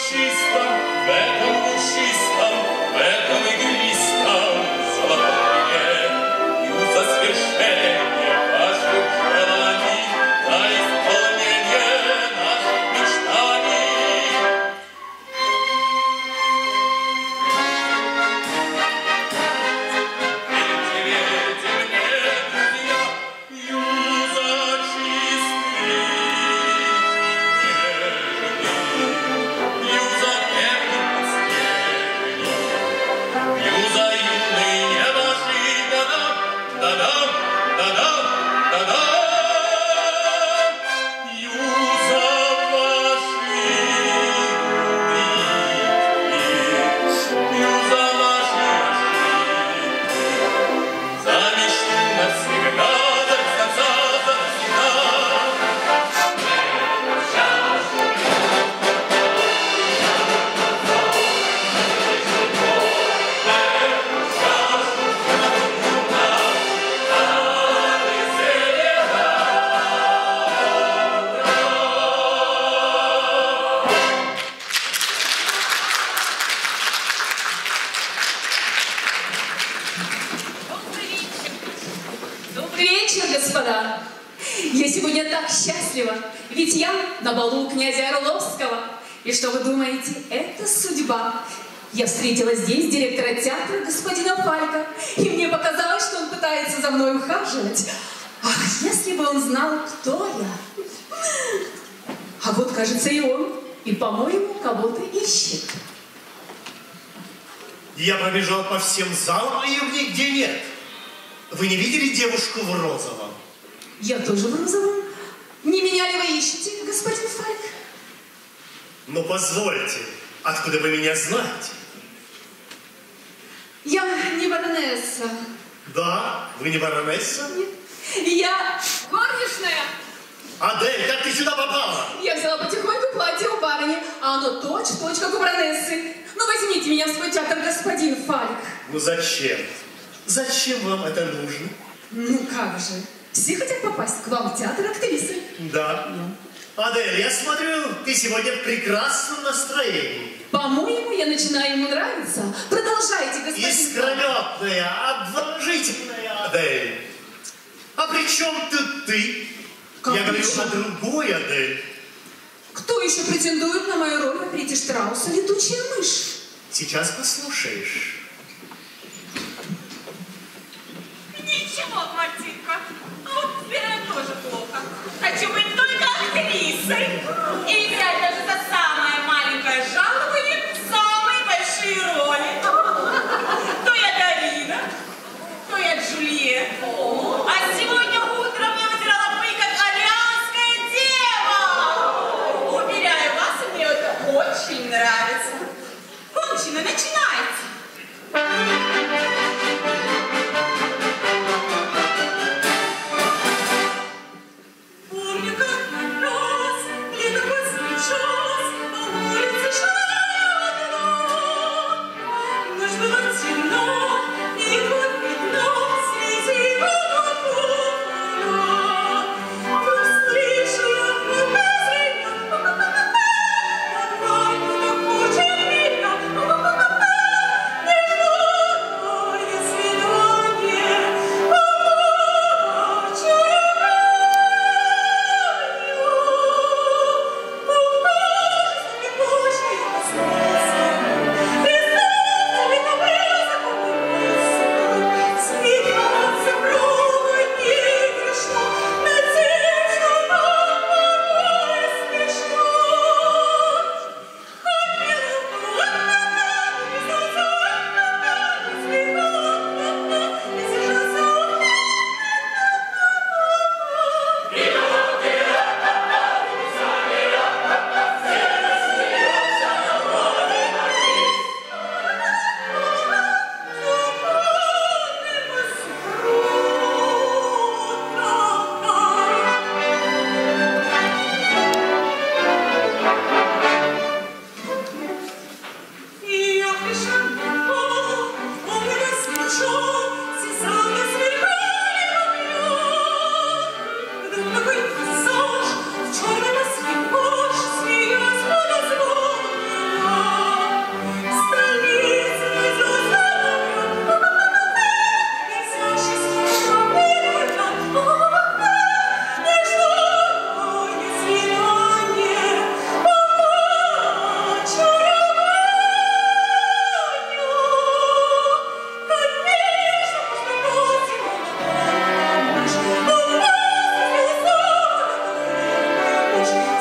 Господа, я сегодня так счастлива, ведь я на балу князя Орловского. И что вы думаете, это судьба. Я встретила здесь директора театра господина Фалька, и мне показалось, что он пытается за мной ухаживать. Ах, если бы он знал, кто я. А вот, кажется, и он, и, по-моему, кого-то ищет. Я пробежал по всем залам, а ее нигде нет. Вы не видели девушку в розовом? Я тоже в розовом. Не меня ли вы ищете, господин Фальк? Ну, позвольте, откуда вы меня знаете? Я не баронесса. Да? Вы не баронесса? Нет. Я горничная. Адель, как ты сюда попала? Я взяла потихоньку платье у барыни, а оно точь-в-точь, как у баронессы. Ну, возьмите меня в свой театр, господин Фальк. Ну, зачем? Зачем вам это нужно? Ну, как же. Все хотят попасть к вам в театр актрисы. Да. Адель, я смотрю, ты сегодня в прекрасном настроении. По-моему, я начинаю ему нравиться. Продолжайте, господин. Искрометная, обворожительная Адель. А при чем тут ты? Как я говорю причем? о другой Адель. Кто еще претендует на мою роль в оперете Штрауса «Летучая мышь»? Сейчас послушаешь. Ничего, Мартинка. А вот теперь это тоже плохо. Хочу быть только актрисой. И взять даже за самое маленькое жалование самые большие роли. То я Дарина, то я Джульетта. А сегодня утром я вытирала пыль, как арианская дева. Уверяю вас, мне это очень нравится. Кончено, начинайте. Помню, как раз лето ночь.